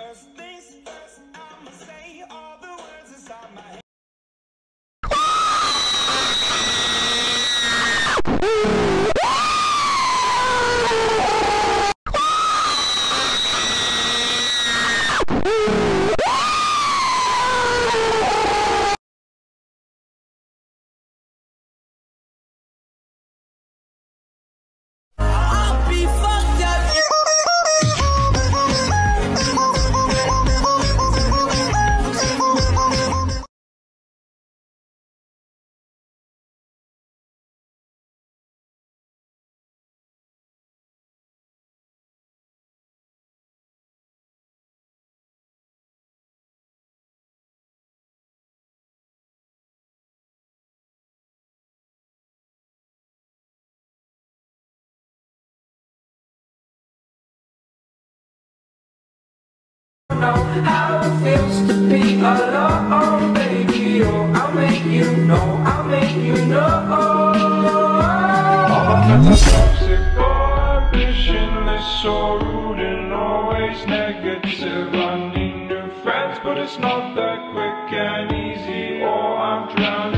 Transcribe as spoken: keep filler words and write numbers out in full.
First things first, I'ma say all the words inside my head. Know how it feels to be alone, baby. Oh, I'll make you know, I'll make you know. I'm a toxic boy, ambitionless, so rude and always negative. I need new friends, but it's not that quick and easy, or I'm drowning.